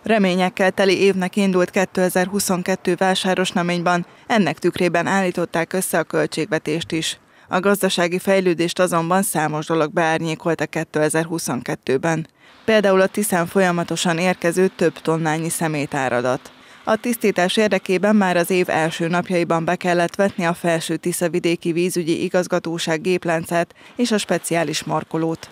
Reményekkel teli évnek indult 2022 Vásárosnaményban, ennek tükrében állították össze a költségvetést is. A gazdasági fejlődést azonban számos dolog beárnyékolta 2022-ben. Például a Tiszán folyamatosan érkező több tonnányi szemétáradat. A tisztítás érdekében már az év első napjaiban be kellett vetni a Felső Tiszavidéki Vízügyi Igazgatóság gépláncát és a speciális markolót.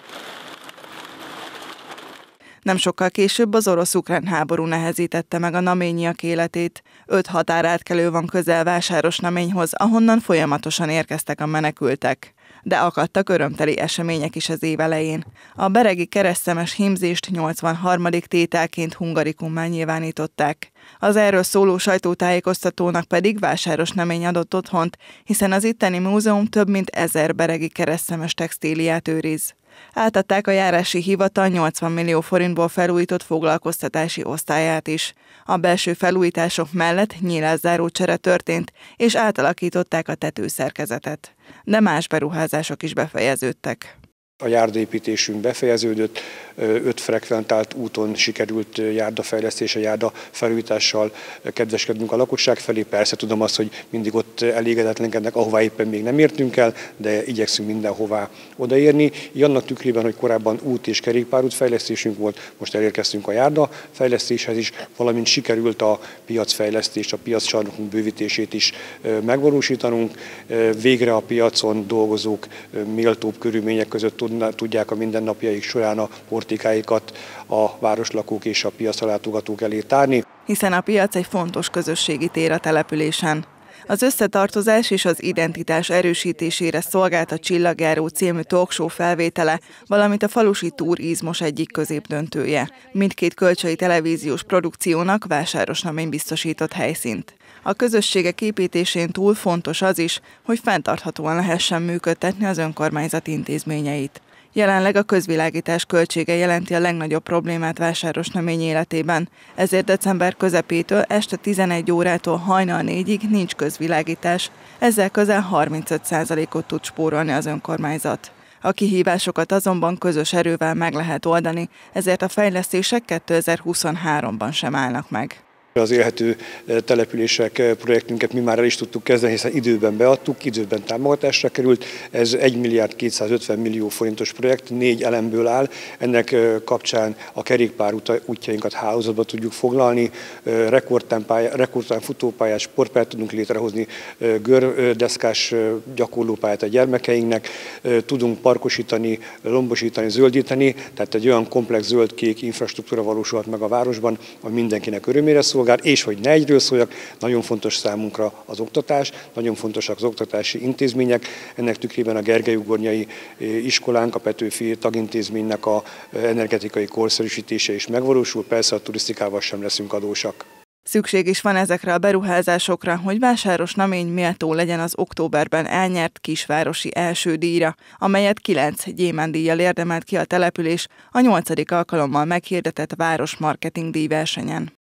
Nem sokkal később az orosz-ukrán háború nehezítette meg a naményiak életét. 5 határátkelő van közel Vásárosnaményhoz, ahonnan folyamatosan érkeztek a menekültek. De akadtak örömteli események is az év elején. A beregi keresztszemes hímzést 83. tételként hungarikummá nyilvánították. Az erről szóló sajtótájékoztatónak pedig Vásárosnamény adott otthont, hiszen az itteni múzeum több mint 1000 beregi keresztszemes textíliát őriz. Átadták a járási hivatal 80 millió forintból felújított foglalkoztatási osztályát is. A belső felújítások mellett nyílászáró csere történt, és átalakították a tetőszerkezetet. De más beruházások is befejeződtek. A járdaépítésünk befejeződött, 5 frekventált úton sikerült járdafejlesztése, járdafelújítással kedveskednünk a lakosság felé. Persze tudom azt, hogy mindig ott elégedetlenkednek, ahová éppen még nem értünk el, de igyekszünk mindenhová odaérni. Így annak tükrében, hogy korábban út és kerékpárút fejlesztésünk volt, most elérkeztünk a járdafejlesztéshez is, valamint sikerült a piacfejlesztést, a piaccsarnokunk bővítését is megvalósítanunk. Végre a piacon dolgozók méltóbb körülmények között tudják a mindennapjaik során a portikáikat a városlakók és a piacra látogatók elé tárni. Hiszen a piac egy fontos közösségi tér a településen. Az összetartozás és az identitás erősítésére szolgált a Csillagjáró című talkshow felvétele, valamint a falusi turizmus egyik középdöntője. Mindkét kölcsei televíziós produkciónak Vásárosnamény biztosított helyszínt. A közösségek építésén túl fontos az is, hogy fenntarthatóan lehessen működtetni az önkormányzat intézményeit. Jelenleg a közvilágítás költsége jelenti a legnagyobb problémát Vásárosnamény életében, ezért december közepétől este 11 órától hajnal 4-ig nincs közvilágítás, ezzel közel 35%-ot tud spórolni az önkormányzat. A kihívásokat azonban közös erővel meg lehet oldani, ezért a fejlesztések 2023-ban sem állnak meg. Az élhető települések projektünket mi már el is tudtuk kezdeni, hiszen időben beadtuk, időben támogatásra került. Ez 1 milliárd 250 millió forintos projekt, 4 elemből áll. Ennek kapcsán a kerékpár útjainkat hálózatba tudjuk foglalni, rekordtán futópályát, sportpályát tudunk létrehozni, gördeszkás gyakorlópályát a gyermekeinknek, tudunk parkosítani, lombosítani, zöldíteni, tehát egy olyan komplex zöld-kék infrastruktúra valósulhat meg a városban, ami mindenkinek örömére szolgál. És hogy ne egyről szóljak, nagyon fontos számunkra az oktatás, nagyon fontosak az oktatási intézmények. Ennek tükrében a Gergely-ugornyai iskolánk, a Petőfi tagintézménynek az energetikai korszerűsítése is megvalósul, persze a turisztikával sem leszünk adósak. Szükség is van ezekre a beruházásokra, hogy Vásárosnamény méltó legyen az októberben elnyert kisvárosi első díjra, amelyet 9 gyémántdíjjal érdemelt ki a település a 8. alkalommal meghirdetett városmarketing díjversenyen.